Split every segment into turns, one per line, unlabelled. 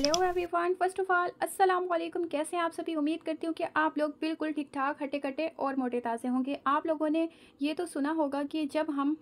Hello everyone, first of all अस्सलाम वालेकुम। कैसे हैं आप सभी? उम्मीद करती हूँ कि आप लोग बिल्कुल ठीक ठाक, हट्टे कट्टे और मोटे ताज़े होंगे। आप लोगों ने ये तो सुना होगा कि जब हम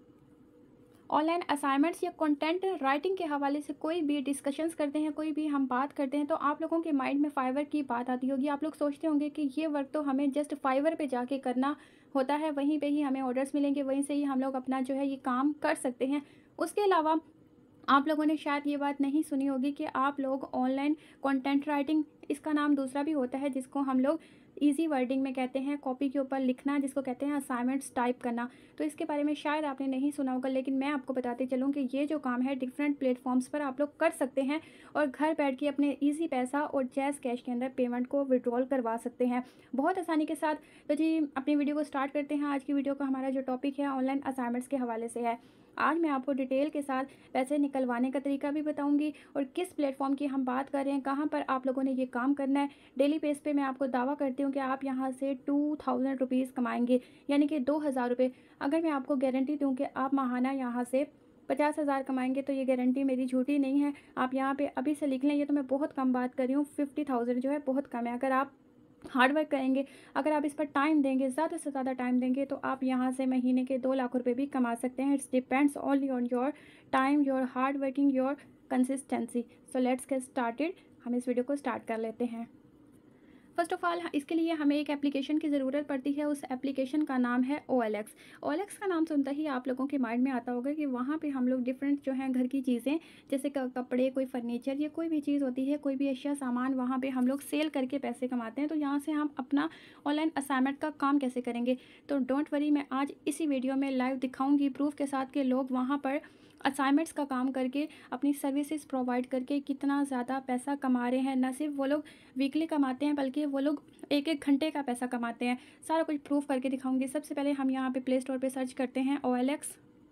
ऑनलाइन असाइनमेंट्स या कंटेंट राइटिंग के हवाले से कोई भी डिस्कशंस करते हैं, कोई भी हम बात करते हैं, तो आप लोगों के माइंड में फाइवर की बात आती होगी। आप लोग सोचते होंगे कि ये वर्क तो हमें जस्ट फाइवर पे जाके करना होता है, वहीं पे ही हमें ऑर्डर्स मिलेंगे, वहीं से ही हम लोग अपना जो है ये काम कर सकते हैं। उसके अलावा आप लोगों ने शायद ये बात नहीं सुनी होगी कि आप लोग ऑनलाइन कंटेंट राइटिंग, इसका नाम दूसरा भी होता है जिसको हम लोग इजी वर्डिंग में कहते हैं, कॉपी के ऊपर लिखना, जिसको कहते हैं असाइनमेंट्स टाइप करना। तो इसके बारे में शायद आपने नहीं सुना होगा, लेकिन मैं आपको बताते चलूँ कि ये जो काम है डिफरेंट प्लेटफॉर्म्स पर आप लोग कर सकते हैं और घर बैठ के अपने ईजी पैसा और जैज़ कैश के अंदर पेमेंट को विड्रॉल करवा सकते हैं बहुत आसानी के साथ। तो जी अपनी वीडियो को स्टार्ट करते हैं। आज की वीडियो का हमारा जो टॉपिक है ऑनलाइन असाइनमेंट्स के हवाले से है। आज मैं आपको डिटेल के साथ पैसे निकलवाने का तरीका भी बताऊंगी और किस प्लेटफॉर्म की हम बात कर रहे हैं, कहाँ पर आप लोगों ने ये काम करना है। डेली बेस पे मैं आपको दावा करती हूँ कि आप यहाँ से 2000 रुपीज़ कमाएंगे, यानी कि 2000 रुपये। अगर मैं आपको गारंटी दूँ कि आप माहाना यहाँ से 50,000 कमाएंगे, तो ये गारंटी मेरी झूठी नहीं है। आप यहाँ पे अभी से लिख लें, ये तो मैं बहुत कम बात कर रही हूँ। 50,000 जो है बहुत कम है। अगर आप हार्ड वर्क करेंगे, अगर आप इस पर टाइम देंगे, ज़्यादा से ज़्यादा टाइम देंगे, तो आप यहाँ से महीने के 2 लाख रुपए भी कमा सकते हैं। It's depends only on your time, your hard working, your consistency. So let's get started. हम इस वीडियो को स्टार्ट कर लेते हैं। फर्स्ट ऑफ ऑल इसके लिए हमें एक एप्लीकेशन की ज़रूरत पड़ती है। उस एप्लीकेशन का नाम है OLX। OLX का नाम सुनता ही आप लोगों के माइंड में आता होगा कि वहाँ पे हम लोग डिफरेंट जो हैं घर की चीज़ें, जैसे कपड़े, कोई फर्नीचर या कोई भी चीज़ होती है, कोई भी अशिया सामान, वहाँ पे हम लोग सेल करके पैसे कमाते हैं। तो यहाँ से हम अपना ऑनलाइन असाइनमेंट का काम कैसे करेंगे, तो डोंट वरी, मैं आज इसी वीडियो में लाइव दिखाऊँगी प्रूफ के साथ कि लोग वहाँ पर असाइनमेंट्स का काम करके अपनी सर्विसेज प्रोवाइड करके कितना ज़्यादा पैसा कमा रहे हैं। न सिर्फ वो लोग वीकली कमाते हैं, बल्कि वो लोग एक एक घंटे का पैसा कमाते हैं। सारा कुछ प्रूफ करके दिखाऊंगी। सबसे पहले हम यहाँ पे प्ले स्टोर पे सर्च करते हैं OLX।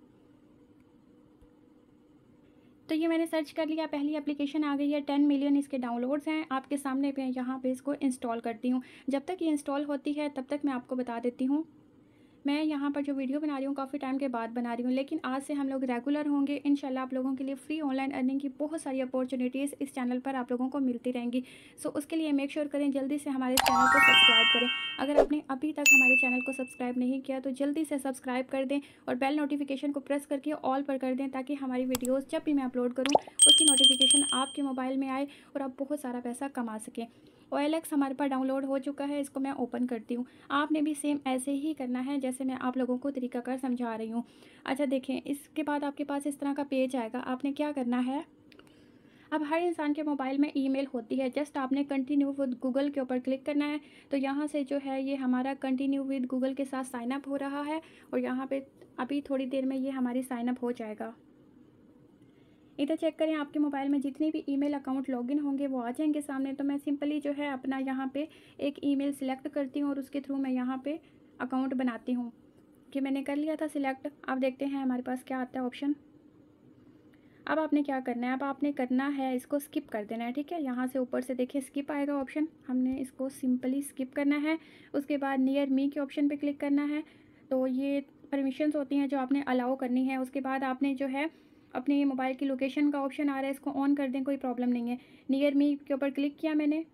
तो ये मैंने सर्च कर लिया, पहली एप्लीकेशन आ गई है। 10 मिलियन इसके डाउनलोड्स हैं आपके सामने पे। यहाँ पे इसको इंस्टॉल करती हूँ। जब तक ये इंस्टॉल होती है तब तक मैं आपको बता देती हूँ, मैं यहाँ पर जो वीडियो बना रही हूँ काफ़ी टाइम के बाद बना रही हूँ, लेकिन आज से हम लोग रेगुलर होंगे इंशाल्लाह। आप लोगों के लिए फ्री ऑनलाइन अर्निंग की बहुत सारी अपॉर्चुनिटीज़ इस चैनल पर आप लोगों को मिलती रहेंगी। सो उसके लिए मेक श्योर करें जल्दी से हमारे चैनल को सब्सक्राइब करें। अगर आपने अभी तक हमारे चैनल को सब्सक्राइब नहीं किया तो जल्दी से सब्सक्राइब कर दें और बेल नोटिफिकेशन को प्रेस करके ऑल पर कर दें, ताकि हमारी वीडियोज़ जब भी मैं अपलोड करूँ उसकी नोटिफिकेशन आपके मोबाइल में आए और आप बहुत सारा पैसा कमा सकें। OLX हमारे पास डाउनलोड हो चुका है, इसको मैं ओपन करती हूँ। आपने भी सेम ऐसे ही करना है जैसे मैं आप लोगों को तरीकाकार समझा रही हूँ। अच्छा देखें, इसके बाद आपके पास इस तरह का पेज आएगा। आपने क्या करना है, अब हर इंसान के मोबाइल में ईमेल होती है। जस्ट आपने कंटिन्यू विद गूगल के ऊपर क्लिक करना है। तो यहाँ से जो है ये हमारा कंटिन्यू विद गूगल के साथ साइन अप हो रहा है और यहाँ पे अभी थोड़ी देर में ये हमारी साइन अप हो जाएगा। इधर चेक करें, आपके मोबाइल में जितने भी ईमेल अकाउंट लॉगिन होंगे वो आ जाएंगे सामने। तो मैं सिंपली जो है अपना यहाँ पे एक ईमेल सिलेक्ट करती हूँ और उसके थ्रू मैं यहाँ पे अकाउंट बनाती हूँ। कि मैंने कर लिया था सिलेक्ट। अब देखते हैं हमारे पास क्या आता है ऑप्शन। अब आपने क्या करना है, अब आपने करना है इसको स्किप कर देना है, ठीक है। यहाँ से ऊपर से देखिए स्किप आएगा ऑप्शन, हमने इसको सिंपली स्किप करना है। उसके बाद नियर मी के ऑप्शन पे क्लिक करना है। तो ये परमिशंस होती हैं जो आपने अलाउ करनी है। उसके बाद आपने जो है अपने मोबाइल की लोकेशन का ऑप्शन आ रहा है, इसको ऑन कर दें, कोई प्रॉब्लम नहीं है। नियर मी के ऊपर क्लिक किया मैंने,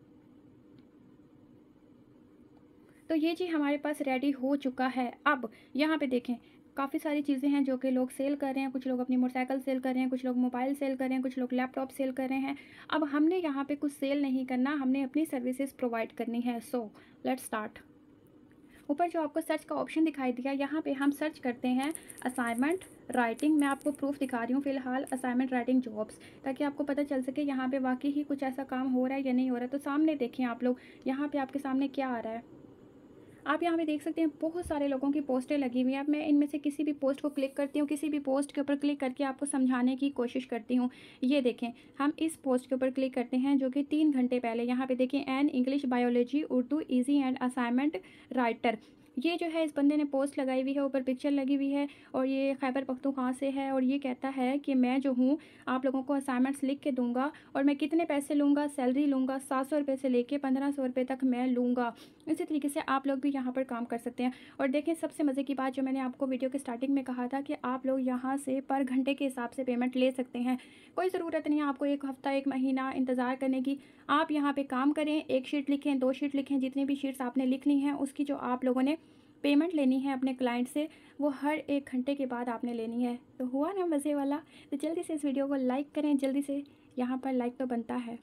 तो ये जी हमारे पास रेडी हो चुका है। अब यहाँ पे देखें काफ़ी सारी चीज़ें हैं जो कि लोग सेल कर रहे हैं। कुछ लोग अपनी मोटरसाइकिल सेल कर रहे हैं, कुछ लोग मोबाइल सेल कर रहे हैं, कुछ लोग लैपटॉप सेल कर रहे हैं। अब हमने यहाँ पे कुछ सेल नहीं करना, हमने अपनी सर्विसेज प्रोवाइड करनी है। So let's start. ऊपर जो आपको सर्च का ऑप्शन दिखाई दिया, यहाँ पे हम सर्च करते हैं असाइनमेंट राइटिंग। मैं आपको प्रूफ दिखा रही हूँ फ़िलहाल, असाइनमेंट राइटिंग जॉब्स, ताकि आपको पता चल सके यहाँ पे वाकई ही कुछ ऐसा काम हो रहा है या नहीं हो रहा है। तो सामने देखें आप लोग, यहाँ पे आपके सामने क्या आ रहा है। आप यहाँ पे देख सकते हैं बहुत सारे लोगों की पोस्टें लगी हुई हैं। अब मैं इनमें से किसी भी पोस्ट को क्लिक करती हूँ, किसी भी पोस्ट के ऊपर क्लिक करके आपको समझाने की कोशिश करती हूँ। ये देखें, हम इस पोस्ट के ऊपर क्लिक करते हैं जो कि 3 घंटे पहले, यहाँ पे देखें an English biology Urdu easy and assignment writer. ये जो है इस बंदे ने पोस्ट लगाई हुई है, ऊपर पिक्चर लगी हुई है और ये खैबर पख्तूनख्वा से है और ये कहता है कि मैं जो हूँ आप लोगों को असाइनमेंट्स लिख के दूंगा और मैं कितने पैसे लूँगा, सैलरी लूँगा 700 रुपये से लेके 1500 रुपये तक मैं लूँगा। इसी तरीके से आप लोग भी यहाँ पर काम कर सकते हैं। और देखें सबसे मज़े की बात जो मैंने आपको वीडियो के स्टार्टिंग में कहा था कि आप लोग यहाँ से पर घंटे के हिसाब से पेमेंट ले सकते हैं। कोई ज़रूरत नहीं है आपको एक हफ़्ता 1 महीना इंतज़ार करने की। आप यहाँ पे काम करें, 1 शीट लिखें, 2 शीट लिखें, जितनी भी शीट्स आपने लिख ली हैं उसकी जो आप लोगों ने पेमेंट लेनी है अपने क्लाइंट से, वो हर 1 घंटे के बाद आपने लेनी है। तो हुआ ना मज़े वाला। तो जल्दी से इस वीडियो को लाइक करें, जल्दी से, यहाँ पर लाइक तो बनता है।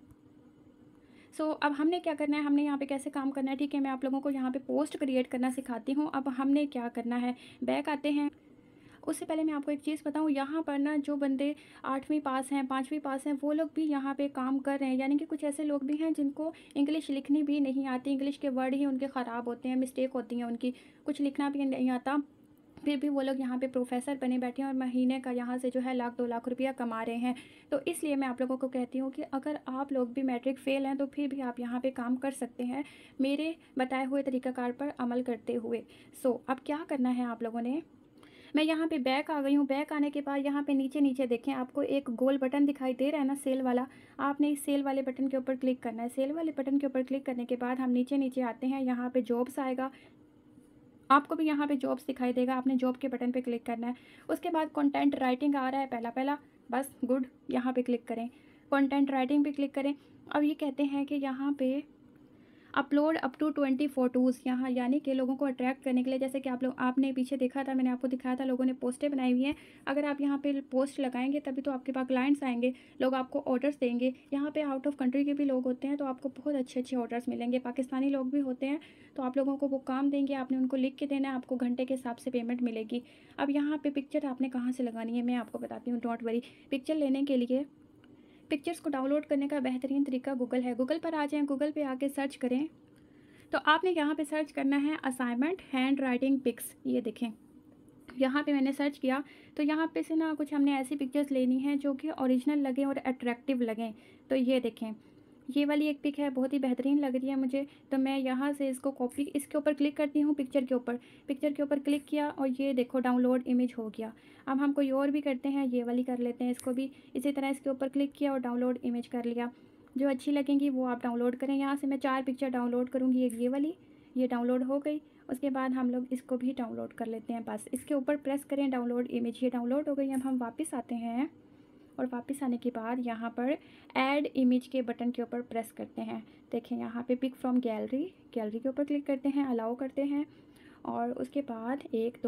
अब हमने क्या करना है, हमने यहाँ पे कैसे काम करना है, ठीक है, मैं आप लोगों को यहाँ पे पोस्ट क्रिएट करना सिखाती हूँ। अब हमने क्या करना है, बैक आते हैं। उससे पहले मैं आपको एक चीज़ बताऊँ, यहाँ पर ना जो बंदे 8वीं पास हैं, 5वीं पास हैं, वो लोग भी यहाँ पे काम कर रहे हैं। यानी कि कुछ ऐसे लोग भी हैं जिनको इंग्लिश लिखनी भी नहीं आती, इंग्लिश के वर्ड ही उनके ख़राब होते हैं, मिस्टेक होती हैं उनकी, कुछ लिखना भी नहीं आता, फिर भी वो लोग यहाँ पे प्रोफेसर बने बैठे हैं और महीने का यहाँ से जो है 1-2 लाख रुपया कमा रहे हैं। तो इसलिए मैं आप लोगों को कहती हूँ कि अगर आप लोग भी मैट्रिक फ़ेल हैं तो फिर भी आप यहाँ पे काम कर सकते हैं मेरे बताए हुए तरीक़ाकार पर अमल करते हुए। अब क्या करना है आप लोगों ने, मैं यहाँ पे बैक आ गई हूँ। बैक आने के बाद यहाँ पे नीचे नीचे देखें, आपको एक गोल बटन दिखाई दे रहा है ना, सेल वाला। आपने इस सेल वाले बटन के ऊपर क्लिक करना है। सेल वाले बटन के ऊपर क्लिक करने के बाद हम नीचे नीचे आते हैं, यहाँ पे जॉब्स आएगा, आपको भी यहाँ पे जॉब्स दिखाई देगा, आपने जॉब के बटन पे क्लिक करना है। उसके बाद कंटेंट राइटिंग आ रहा है पहला पहला, बस गुड, यहाँ पे क्लिक करें, कंटेंट राइटिंग पे क्लिक करें। अब ये कहते हैं कि यहाँ पे अपलोड अप टू 20 फ़ोटोज़, यहाँ यानी कि लोगों को अट्रैक्ट करने के लिए, जैसे कि आपने पीछे देखा था, मैंने आपको दिखाया था, लोगों ने पोस्टें बनाई हुई हैं। अगर आप यहाँ पे पोस्ट लगाएंगे तभी तो आपके पास क्लाइंट्स आएंगे, लोग आपको ऑर्डर्स देंगे। यहाँ पे आउट ऑफ कंट्री के भी लोग होते हैं तो आपको बहुत अच्छे अच्छे ऑर्डर्स मिलेंगे। पाकिस्तानी लोग भी होते हैं तो आप लोगों को वो काम देंगे, आपने उनको लिख के देना है, आपको घंटे के हिसाब से पेमेंट मिलेगी। अब यहाँ पर पिक्चर आपने कहाँ से लगानी है मैं आपको बताती हूँ, डोंट वरी। पिक्चर लेने के लिए, पिक्चर्स को डाउनलोड करने का बेहतरीन तरीका गूगल है। गूगल पर आ जाएँ, गूगल पे आके सर्च करें, तो आपने यहाँ पे सर्च करना है असाइनमेंट हैंड राइटिंग पिक्स। ये देखें, यहाँ पे मैंने सर्च किया तो यहाँ पे से ना कुछ हमने ऐसी पिक्चर्स लेनी है जो कि ओरिजिनल लगें और अट्रैक्टिव लगें। तो ये देखें, ये वाली एक पिक है, बहुत ही बेहतरीन लग रही है मुझे। तो मैं यहाँ से इसको कॉपी, इसके ऊपर क्लिक करती हूँ, पिक्चर के ऊपर, पिक्चर के ऊपर क्लिक किया और ये देखो डाउनलोड इमेज हो गया। अब हम कोई और भी करते हैं, ये वाली कर लेते हैं, इसको भी इसी तरह इसके ऊपर क्लिक किया और डाउनलोड इमेज कर लिया। जो अच्छी लगेंगी वो आप डाउनलोड करें। यहाँ से मैं 4 पिक्चर डाउनलोड करूँगी, एक ये वाली, ये डाउनलोड हो गई। उसके बाद हम लोग इसको भी डाउनलोड कर लेते हैं, बस इसके ऊपर प्रेस करें, डाउनलोड इमेज, ये डाउनलोड हो गई। अब हम वापस आते हैं और वापस आने के बाद यहाँ पर ऐड इमेज के बटन के ऊपर प्रेस करते हैं। देखें यहाँ पे पिक फ्रॉम गैलरी, गैलरी के ऊपर क्लिक करते हैं, अलाउ करते हैं और उसके बाद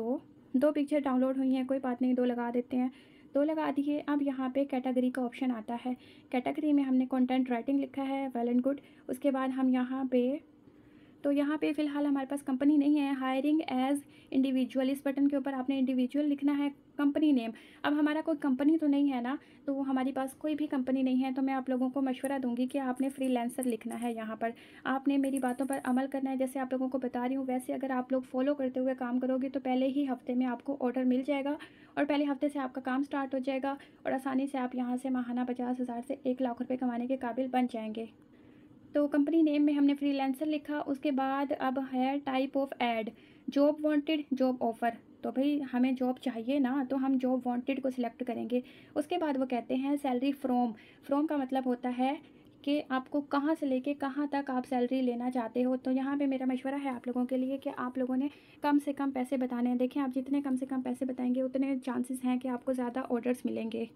1-2 पिक्चर डाउनलोड हुई हैं, कोई बात नहीं, 2 लगा देते हैं, 2 लगा दिए। अब यहाँ पे कैटेगरी का ऑप्शन आता है, कैटेगरी में हमने कंटेंट राइटिंग लिखा है, वेल एंड गुड। उसके बाद हम यहाँ पे, तो यहाँ पे फ़िलहाल हमारे पास कंपनी नहीं है, हायरिंग एज इंडिविजुअल, इस बटन के ऊपर आपने इंडिविजुअल लिखना है, कंपनी नेम। अब हमारा कोई कंपनी तो नहीं है ना, तो हमारे पास कोई भी कंपनी नहीं है, तो मैं आप लोगों को मशवरा दूंगी कि आपने फ्रीलांसर लिखना है। यहाँ पर आपने मेरी बातों पर अमल करना है, जैसे आप लोगों को बता रही हूँ वैसे अगर आप लोग फॉलो करते हुए काम करोगे तो पहले ही हफ्ते में आपको ऑर्डर मिल जाएगा और पहले हफ्ते से आपका काम स्टार्ट हो जाएगा और आसानी से आप यहाँ से माहाना 50,000 से 1 लाख रुपये कमाने के काबिल बन जाएंगे। तो कंपनी नेम में हमने फ्रीलांसर लिखा। उसके बाद अब है type of ad, job wanted, job offer. तो भाई हमें जॉब चाहिए ना, तो हम जॉब वांटेड को सिलेक्ट करेंगे। उसके बाद वो कहते हैं सैलरी फ्रॉम का मतलब होता है कि आपको कहाँ से लेके कहाँ तक आप सैलरी लेना चाहते हो। तो यहाँ पे मेरा मशवरा है आप लोगों के लिए कि आप लोगों ने कम से कम पैसे बताने हैं। देखें, आप जितने कम से कम पैसे बताएंगे उतने चांसेस हैं कि आपको ज़्यादा ऑर्डर्स मिलेंगे।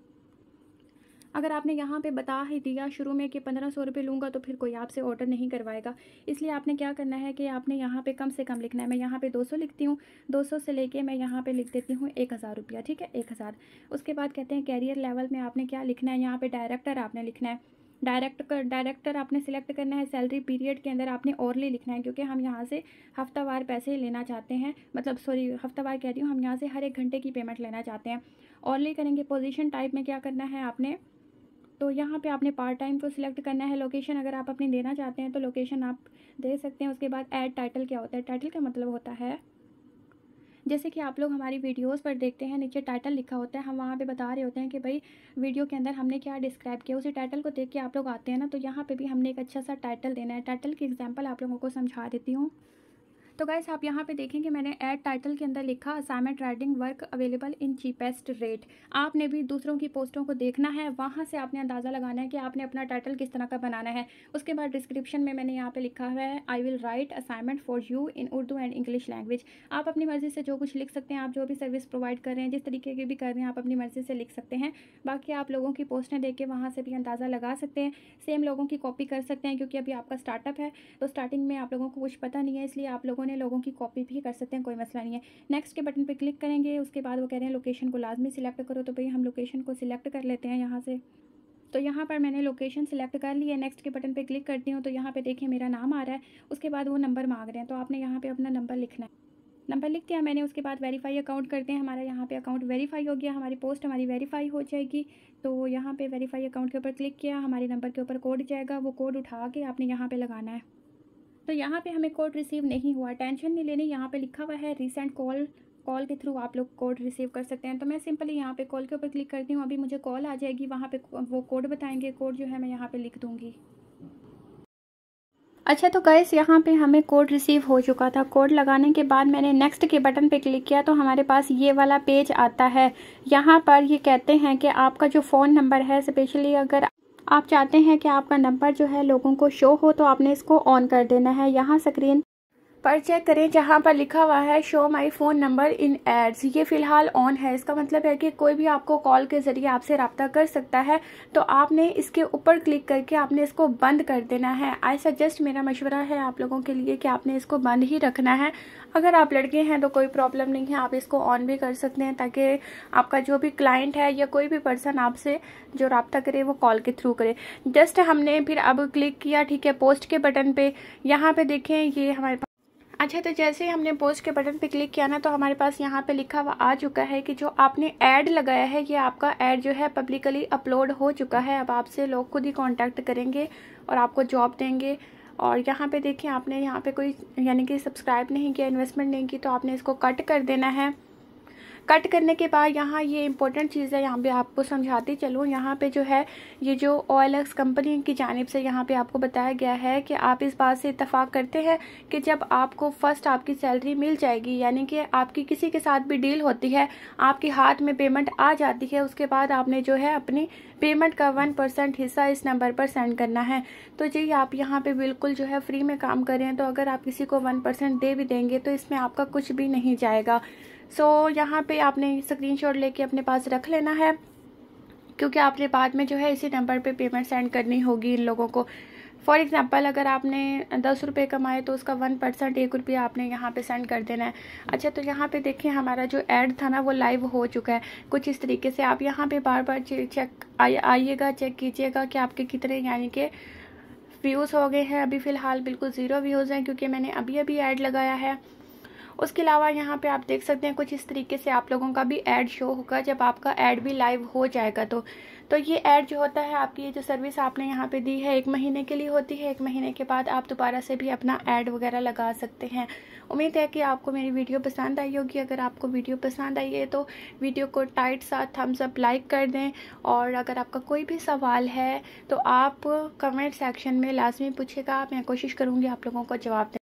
अगर आपने यहाँ पे बता ही दिया शुरू में कि 1500 रुपये लूँगा तो फिर कोई आपसे ऑर्डर नहीं करवाएगा। इसलिए आपने क्या करना है कि आपने यहाँ पे कम से कम लिखना है। मैं यहाँ पे 200 लिखती हूँ, 200 से लेके मैं यहाँ पे लिख देती हूँ 1000 रुपया, ठीक है, 1000। उसके बाद कहते हैं कैरियर लेवल में आपने क्या लिखना है, यहाँ पे डायरेक्टर आपने लिखना है। डायरेक्टर आपने सिलेक्ट करना है। सैलरी पीरियड के अंदर आपने औरली लिखना है, क्योंकि हम यहाँ से हफ्तावार पैसे लेना चाहते हैं, मतलब सॉरी हफ्तावार कह रही हूँ, हम यहाँ से हर 1 घंटे की पेमेंट लेना चाहते हैं। औरली करेंगे। पोजीशन टाइप में क्या करना है आपने, तो यहाँ पे आपने पार्ट टाइम को सिलेक्ट करना है। लोकेशन अगर आप अपनी देना चाहते हैं तो लोकेशन आप दे सकते हैं। उसके बाद ऐड टाइटल क्या होता है, टाइटल का मतलब होता है जैसे कि आप लोग हमारी वीडियोस पर देखते हैं नीचे टाइटल लिखा होता है, हम वहाँ पे बता रहे होते हैं कि भाई वीडियो के अंदर हमने क्या डिस्क्राइब किया, उसी टाइटल को देख के आप लोग आते हैं ना, तो यहाँ पे भी हमने एक अच्छा सा टाइटल देना है। टाइटल की एग्जांपल आप लोगों को समझा देती हूँ। तो गाइस आप यहाँ पे देखेंगे मैंने ऐड टाइटल के अंदर लिखा assignment writing work available in cheapest rate. आपने भी दूसरों की पोस्टों को देखना है, वहाँ से आपने अंदाज़ा लगाना है कि आपने अपना टाइटल किस तरह का बनाना है। उसके बाद डिस्क्रिप्शन में मैंने यहाँ पे लिखा हुआ है I will write assignment for you in Urdu and English language. आप अपनी मर्ज़ी से जो कुछ लिख सकते हैं, आप जो भी सर्विस प्रोवाइड कर रहे हैं, जिस तरीके की भी कर रहे हैं, आप अपनी मर्ज़ी से लिख सकते हैं। बाकी आप लोगों की पोस्टें देख के वहाँ से भी अंदाज़ा लगा सकते हैं। सेम लोगों की कॉपी कर सकते हैं, क्योंकि अभी आपका स्टार्टअप है तो स्टार्टिंग में आप लोगों को कुछ पता नहीं है, इसलिए आप लोगों ने लोगों की कॉपी भी कर सकते हैं, कोई मसला नहीं है। नेक्स्ट के बटन पे क्लिक करेंगे, उसके बाद वो कह रहे हैं लोकेशन को लाजमी सिलेक्ट करो, तो भाई हम लोकेशन को सिलेक्ट कर लेते हैं यहाँ से। तो यहाँ पर मैंने लोकेशन सिलेक्ट कर ली है। नेक्स्ट के बटन पे क्लिक करती हूँ तो यहाँ पे देखिए मेरा नाम आ रहा है। उसके बाद वो नंबर मांग रहे हैं, तो आपने यहाँ पे अपना नंबर लिखना है। नंबर लिख दिया मैंने। उसके बाद वेरीफाई अकाउंट करते हैं। हमारा यहाँ पे अकाउंट वेरीफाई हो गया, हमारी पोस्ट हमारी वेरीफाई हो जाएगी। तो यहाँ पे वेरीफाई अकाउंट के ऊपर क्लिक किया, हमारे नंबर के ऊपर कोड जाएगा, वो कोड उठा के आपने यहाँ पे लगाना है। तो यहाँ पे हमें कोड रिसीव नहीं हुआ, टेंशन नहीं लेनी। यहाँ पे लिखा हुआ है रीसेंट कॉल के थ्रू आप लोग कोड रिसीव कर सकते हैं। तो मैं सिंपली यहाँ पे कॉल के ऊपर क्लिक करती हूँ। अभी मुझे कॉल आ जाएगी, वहाँ पे वो कोड बताएंगे। कोड जो है मैं यहाँ पे लिख दूँगी। अच्छा तो गाइस यहाँ पे हमें कोड रिसीव हो चुका था। कोड लगाने के बाद मैंने नेक्स्ट के बटन पे क्लिक किया तो हमारे पास ये वाला पेज आता है। यहाँ पर ये कहते हैं कि आपका जो फ़ोन नंबर है, स्पेशली अगर आप चाहते हैं कि आपका नंबर जो है लोगों को शो हो, तो आपने इसको ऑन कर देना है। यहाँ स्क्रीन पर चेक करें, जहाँ पर लिखा हुआ है show my phone number in ads, ये फ़िलहाल ऑन है। इसका मतलब है कि कोई भी आपको कॉल के ज़रिए आपसे रब्ता कर सकता है। तो आपने इसके ऊपर क्लिक करके आपने इसको बंद कर देना है। आई सजेस्ट, मेरा मशवरा है आप लोगों के लिए कि आपने इसको बंद ही रखना है। अगर आप लड़के हैं तो कोई प्रॉब्लम नहीं है, आप इसको ऑन भी कर सकते हैं, ताकि आपका जो भी क्लाइंट है या कोई भी पर्सन आपसे जो रब्ता करे वो कॉल के थ्रू करे। जस्ट हमने फिर अब क्लिक किया, ठीक है, पोस्ट के बटन पे। यहाँ पे देखें ये हमारे पास, अच्छा तो जैसे ही हमने पोस्ट के बटन पे क्लिक किया ना, तो हमारे पास यहाँ पे लिखा हुआ आ चुका है कि जो आपने ऐड लगाया है, ये आपका ऐड जो है पब्लिकली अपलोड हो चुका है। अब आपसे लोग खुद ही कांटेक्ट करेंगे और आपको जॉब देंगे। और यहाँ पे देखिए, आपने यहाँ पे कोई यानी कि सब्सक्राइब नहीं किया, इन्वेस्टमेंट नहीं की, तो आपने इसको कट कर देना है। कट करने के बाद यहाँ ये इंपॉर्टेंट चीज़ है, यहाँ पे आपको समझाती चलूँ। यहाँ पे जो है ये जो OLX कंपनी की जानिब से यहाँ पे आपको बताया गया है कि आप इस बात से इत्तेफाक करते हैं कि जब आपको फर्स्ट आपकी सैलरी मिल जाएगी, यानी कि आपकी किसी के साथ भी डील होती है, आपके हाथ में पेमेंट आ जाती है, उसके बाद आपने जो है अपनी पेमेंट का 1% हिस्सा इस नंबर पर सेंड करना है। तो जी आप यहाँ पे बिल्कुल जो है फ्री में काम कर रहे हैं। तो अगर आप किसी को 1% दे भी देंगे तो इसमें आपका कुछ भी नहीं जाएगा। यहाँ पे आपने स्क्रीनशॉट लेके अपने पास रख लेना है, क्योंकि आपने बाद में जो है इसी नंबर पे पेमेंट सेंड करनी होगी इन लोगों को। फॉर एग्जांपल, अगर आपने 10 रुपये कमाए तो उसका 1% 1 रुपया आपने यहाँ पे सेंड कर देना है। अच्छा तो यहाँ पे देखिए हमारा जो ऐड था ना वो लाइव हो चुका है कुछ इस तरीके से। आप यहाँ पे बार बार आइएगा, चेक कीजिएगा कि आपके कितने यानी कि व्यूज़ हो गए हैं। अभी फ़िलहाल बिल्कुल 0 व्यूज़ हैं, क्योंकि मैंने अभी ऐड लगाया है। उसके अलावा यहाँ पे आप देख सकते हैं कुछ इस तरीके से आप लोगों का भी ऐड शो होगा जब आपका ऐड भी लाइव हो जाएगा। तो ये ऐड जो होता है, आपकी ये जो सर्विस आपने यहाँ पे दी है 1 महीने के लिए होती है। 1 महीने के बाद आप दोबारा से भी अपना ऐड वगैरह लगा सकते हैं। उम्मीद है कि आपको मेरी वीडियो पसंद आई होगी। अगर आपको वीडियो पसंद आई है तो वीडियो को टाइट सा थम्स अप लाइक कर दें। और अगर आपका कोई भी सवाल है तो आप कमेंट सेक्शन में लाजमी पूछेगा, मैं कोशिश करूँगी आप लोगों को जवाब दें।